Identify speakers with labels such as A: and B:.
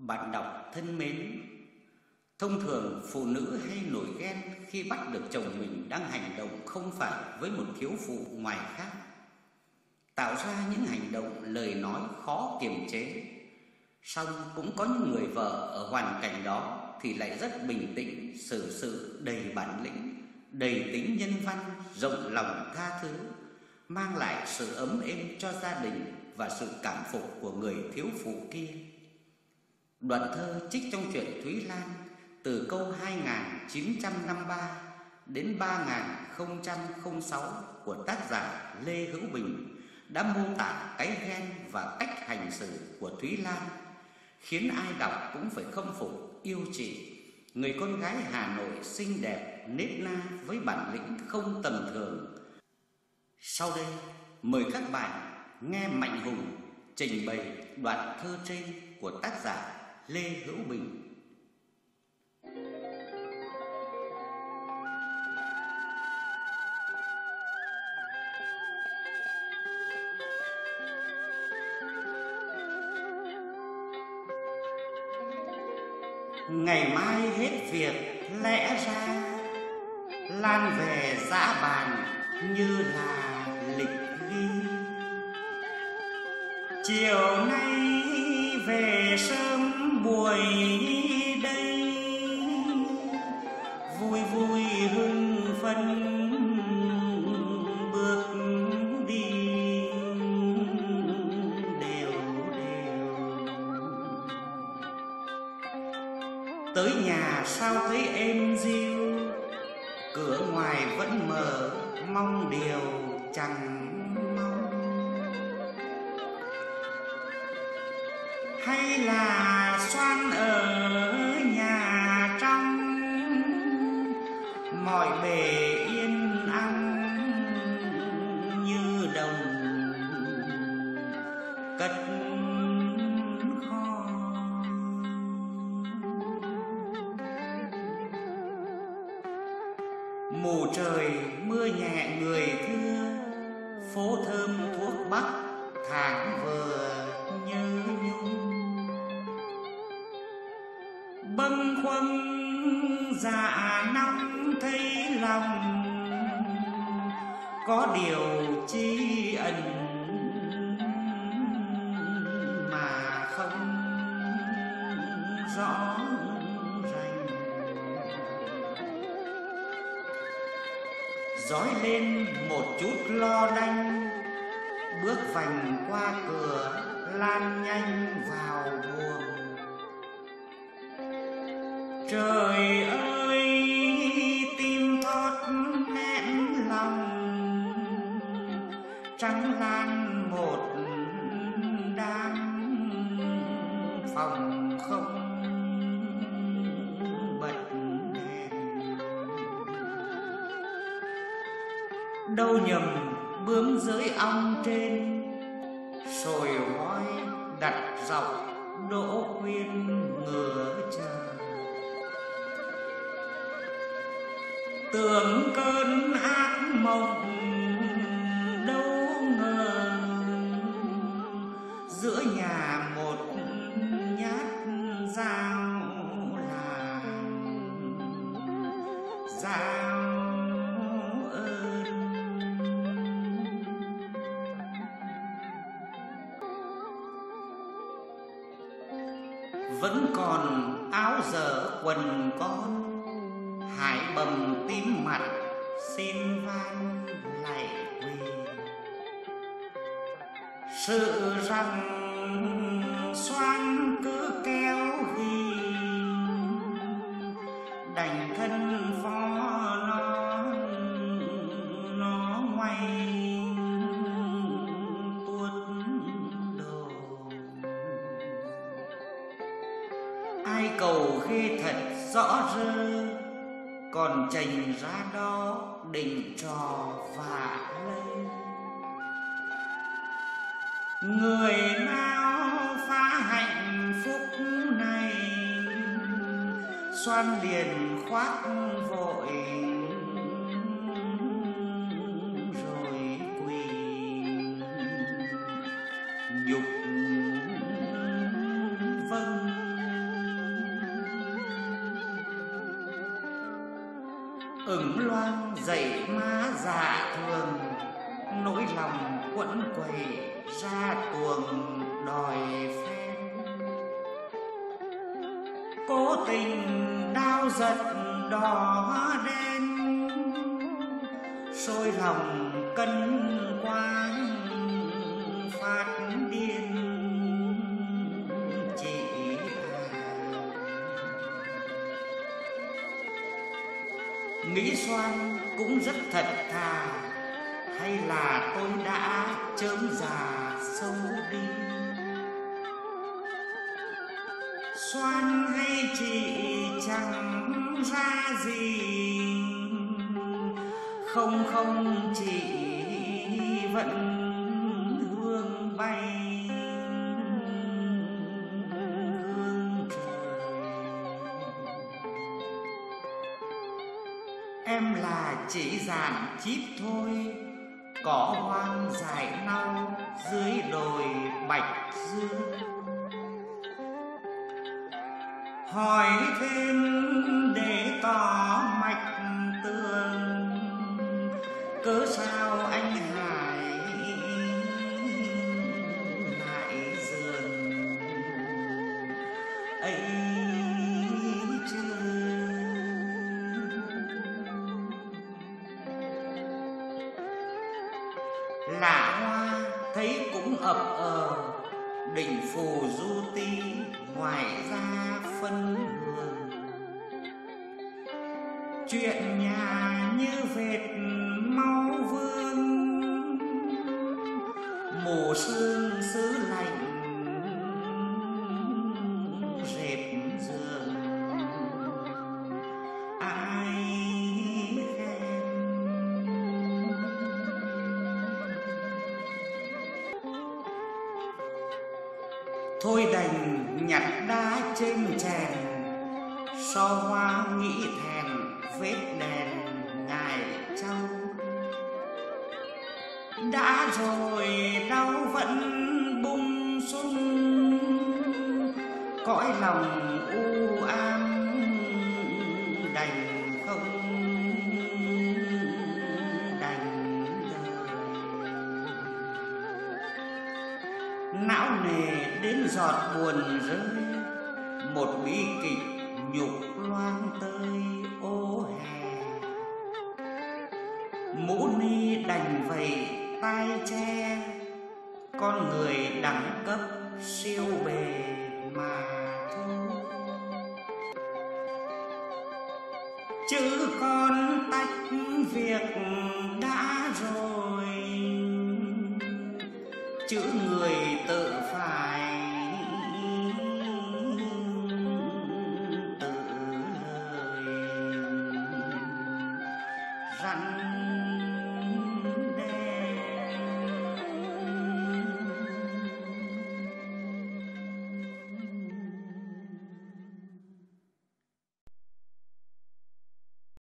A: Bạn đọc thân mến, thông thường phụ nữ hay nổi ghen khi bắt được chồng mình đang hành động không phải với một thiếu phụ ngoài khác, tạo ra những hành động lời nói khó kiềm chế. Song cũng có những người vợ ở hoàn cảnh đó thì lại rất bình tĩnh, xử sự đầy bản lĩnh, đầy tính nhân văn, rộng lòng tha thứ, mang lại sự ấm êm cho gia đình và sự cảm phục của người thiếu phụ kia. Đoạn thơ trích trong truyện Thúy Lan từ câu 2953 đến 3006 của tác giả Lê Hữu Bình đã mô tả cái ghen và cách hành xử của Thúy Lan, khiến ai đọc cũng phải khâm phục yêu chị, người con gái Hà Nội xinh đẹp, nết na với bản lĩnh không tầm thường. Sau đây, mời các bạn nghe Mạnh Hùng trình bày đoạn thơ trên của tác giả Lê Hữu Bình. Ngày mai hết việc lẽ ra Lan về dã bàn như là lịch ghi. Chiều nay về sớm buổi đây, vui vui hưng phấn bước đi đều đều. Tới nhà sao thấy êm diêu, cửa ngoài vẫn mở mong điều chẳng mong. Hay là Xoan ở nhà trong, mọi bề yên ắng như đồng cất kho. Mù trời mưa nhẹ người thưa, phố thơm thuốc bắc tháng vừa nhớ nhung. Bâng khuâng dạ nóng thấy lòng, có điều chi ẩn mà không rõ rành. Dõi lên một chút lo đanh, bước vành qua cửa lan nhanh vào buồng. Trời ơi tim thót nén lòng, trắng lan một đám phòng không bật đèn. Đâu nhầm bướm dưới ong trên, sồi hói đặt dọc đỗ quyên ngửa chờ. Tưởng cơn ác mộng đâu ngờ, giữa nhà một nhát dao là dao ơn. Vẫn còn áo dở quần con, hải bầm tím mặt xin van lạy quỳ. Sự rằng Xoan cứ kéo ghi, đành thân phó nó ngoay tuốt đồ. Ai cầu ghê thật rõ rơ, còn chành ra đó định trò vạ lây. Người nào phá hạnh phúc này, Xoan liền khoác vội rồi quỳ nhục vâng. ửng loang dậy má dạ thường, nỗi lòng quẫn quẩy ra tuồng đòi phen. Cố tình đao giật đỏ đen, sôi lòng cân quang phát điên chị nghĩ xoan cũng rất thật thà, hay là tôi đã chớm già sâu đi. Xoan hay chị chẳng ra gì, không chị vẫn hương bay hương trời. Em là chỉ dạn chíp thôi, cỏ hoang dại nau dưới đồi bạch dương. Hỏi thêm để tỏ mạch tường, cớ sao anh Hải lại giường ấy chưa? Lạ hoa thấy cũng ập đỉnh phù du ti, ngoài ra phân hương. Chuyện nhà như vệt mau vương, mù sương xứ lạnh rệp giường. Ai khen thôi đành nhặt đá trên chèn, so hoa nghĩ thèn vết đèn ngài trâu. Đã rồi đau vẫn bung sung, cõi lòng u ám đành không đành đời. Não nề đến giọt buồn rơi, một bi kịch nhục loang tơi ô hè. Mũ ni đành vậy tai che, con người đẳng cấp siêu bề mà thôi. Chứ con tách việc